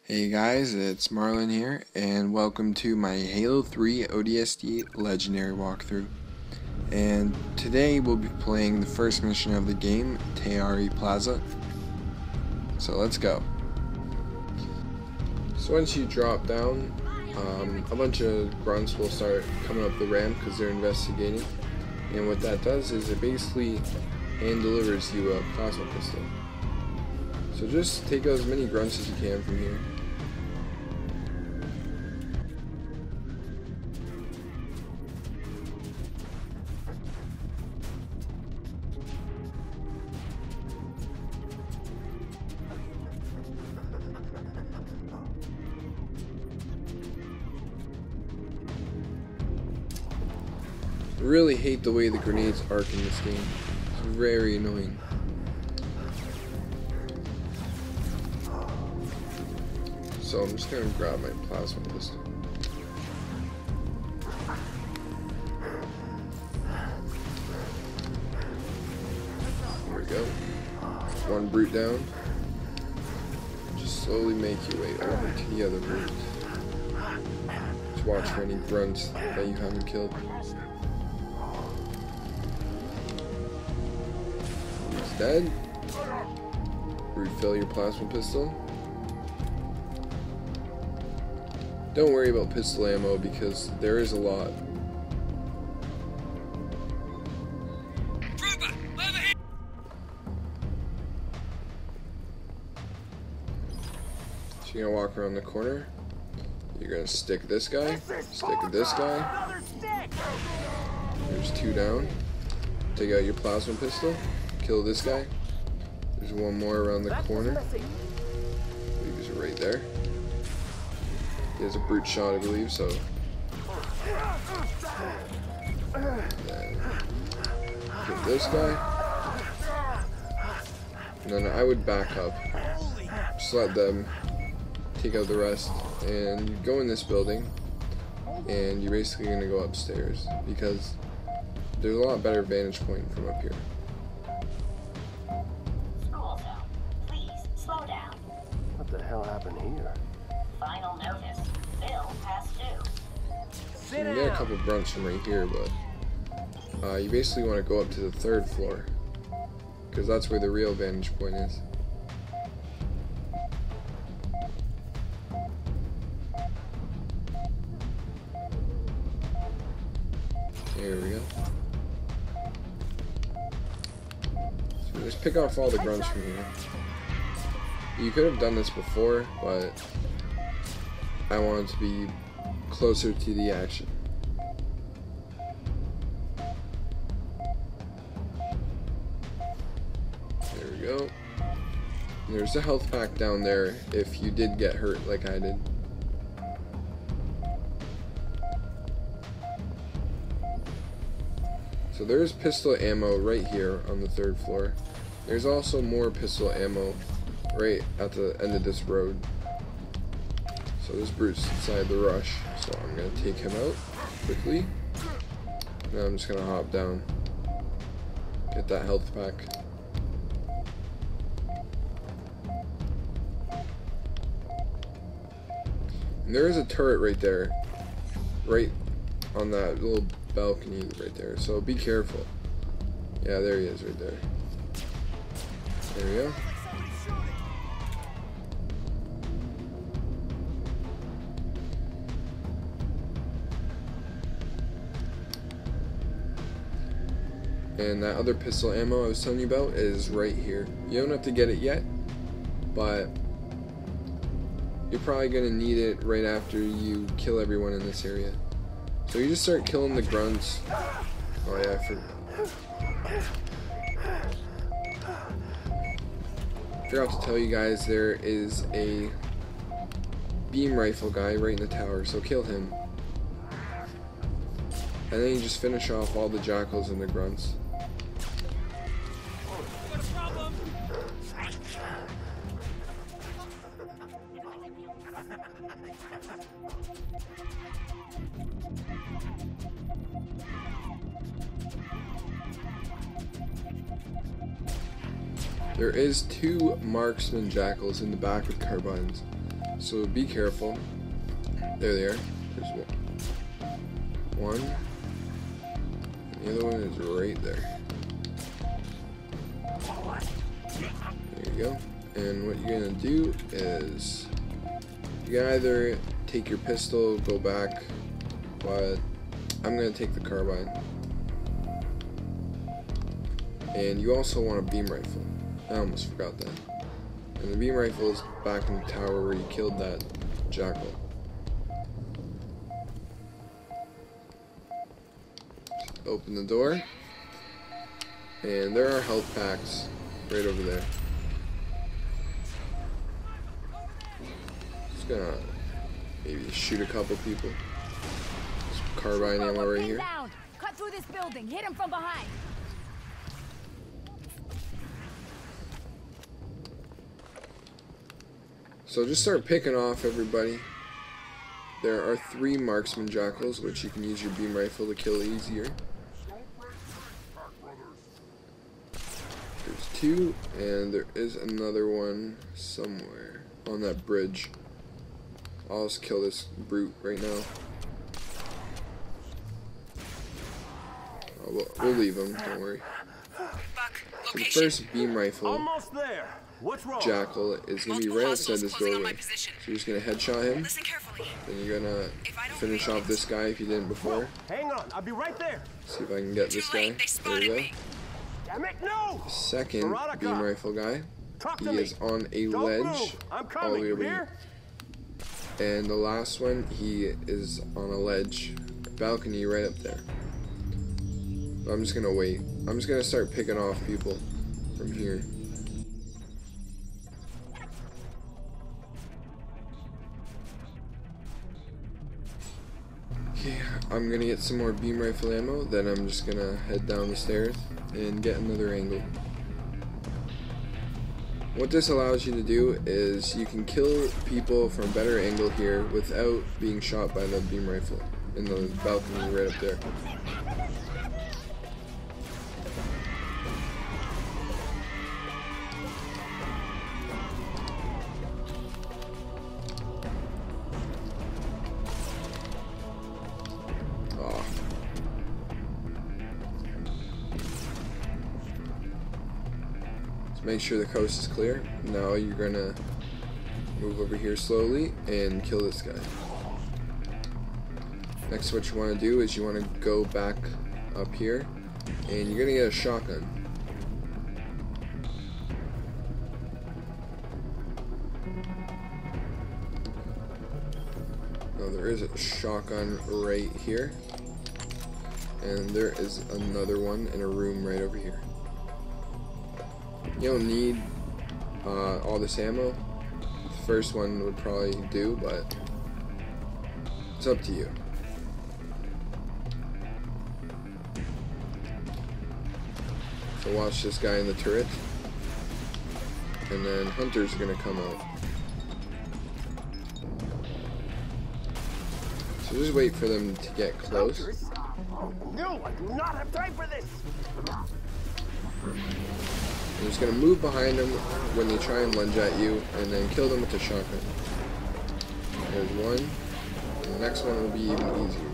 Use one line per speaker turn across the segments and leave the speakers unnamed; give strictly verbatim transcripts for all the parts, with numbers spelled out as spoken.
Hey guys, it's Marlon here, and welcome to my Halo three O D S T Legendary walkthrough. And today we'll be playing the first mission of the game, Tayari Plaza. So let's go. So once you drop down, um, a bunch of grunts will start coming up the ramp because they're investigating. And what that does is it basically hand delivers you a plasma pistol. So just take out as many grunts as you can from here. I really hate the way the grenades arc in this game. It's very annoying. So I'm just gonna grab my plasma pistol. There we go. One brute down. Just slowly make your way over to the other brute. Just watch for any grunts that you haven't killed. He's dead. Refill your plasma pistol. Don't worry about pistol ammo because there is a lot. So you're gonna walk around the corner. You're gonna stick this guy, stick this guy. There's two down. Take out your plasma pistol, kill this guy. There's one more around the corner. I believe he's right there. He has a brute shot, I believe, so. Then get this guy. And then I would back up. Just let them take out the rest. And you go in this building. And you're basically going to go upstairs. Because there's a lot better vantage point from up here.
School zone. Please slow down.
What the hell happened here?
Final notice. Bill past due.
So you can get a couple grunts from right here, but uh, you basically want to go up to the third floor because that's where the real vantage point is. There we go. So just pick off all the grunts from here. You could have done this before, but I wanted to be closer to the action. There we go. And there's a health pack down there if you did get hurt like I did. So there's pistol ammo right here on the third floor. There's also more pistol ammo right at the end of this road. So this brute's inside the rush, so I'm gonna take him out quickly. Now I'm just gonna hop down, get that health pack. And there is a turret right there, right on that little balcony right there, so be careful. Yeah, there he is right there. There we go. And that other pistol ammo I was telling you about is right here. You don't have to get it yet, but you're probably going to need it right after you kill everyone in this area. So you just start killing the grunts. Oh yeah, I forgot. Forgot to tell you guys there is a beam rifle guy right in the tower, so kill him. And then you just finish off all the jackals and the grunts. There is two marksman jackals in the back with carbines. So be careful. There they are. There's one. One. And the other one is right there. There you go. And what you're gonna do is you can either take your pistol, go back, but I'm gonna take the carbine. And you also want a beam rifle. I almost forgot that. And the beam rifle is back in the tower where you killed that jackal. Open the door. And there are health packs right over there. Just gonna maybe shoot a couple people. Some carbine ammo right here.
Down. Cut through this building. Hit him from behind.
So just start picking off everybody. There are three marksman jackals, which you can use your beam rifle to kill easier. There's two, and there is another one somewhere on that bridge. I'll just kill this brute right now. Oh, we'll, we'll leave him, don't worry. So the first beam rifle
Almost there. What's wrong?
jackal is going to be right outside this doorway. So you're just going to headshot him. Then you're going to finish off this guy if you didn't before.
Hang on, I'll be right there.
See if I can get this guy. There we go.
Damn it, no!
The second beam rifle guy, he is on a ledge all the way over here. And the last one, he is on a ledge, balcony right up there. I'm just going to wait. I'm just going to start picking off people from here. Okay, I'm gonna get some more beam rifle ammo, then I'm just gonna head down the stairs and get another angle. What this allows you to do is you can kill people from a better angle here without being shot by the beam rifle in the balcony right up there. Make sure the coast is clear. Now you're gonna move over here slowly and kill this guy. Next, what you want to do is you want to go back up here and you're gonna get a shotgun. Now there is a shotgun right here, and there is another one in a room right over here. You don't need uh, all this ammo. The first one would probably do, but it's up to you. So watch this guy in the turret, and then Hunter's gonna come out. So just wait for them to get close.
No, I do not have time for this.
You're just gonna move behind them when they try and lunge at you, and then kill them with the shotgun. There's one, and the next one will be even easier.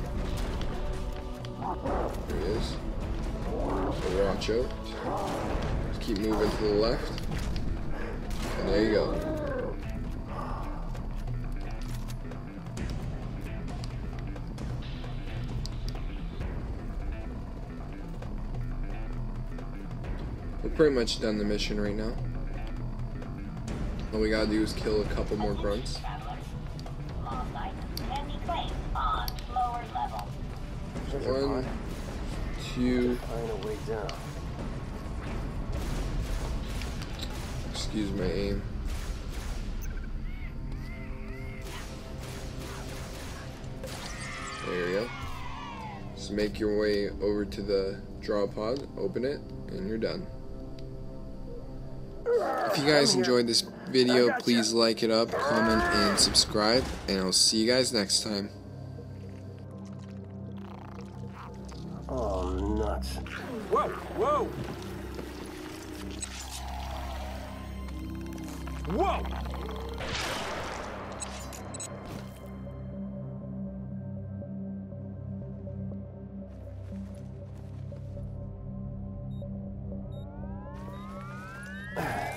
There he is. So watch out. Just keep moving to the left, and there you go. We're pretty much done the mission right now. All we gotta do is kill a couple more grunts. One, two, excuse my aim. There you go. Just make your way over to the draw pod, open it, and you're done. If you guys enjoyed this video, please like it up, comment, and subscribe, and I'll see you guys next time.
Oh, nuts.
Whoa, whoa! Whoa!
Uh,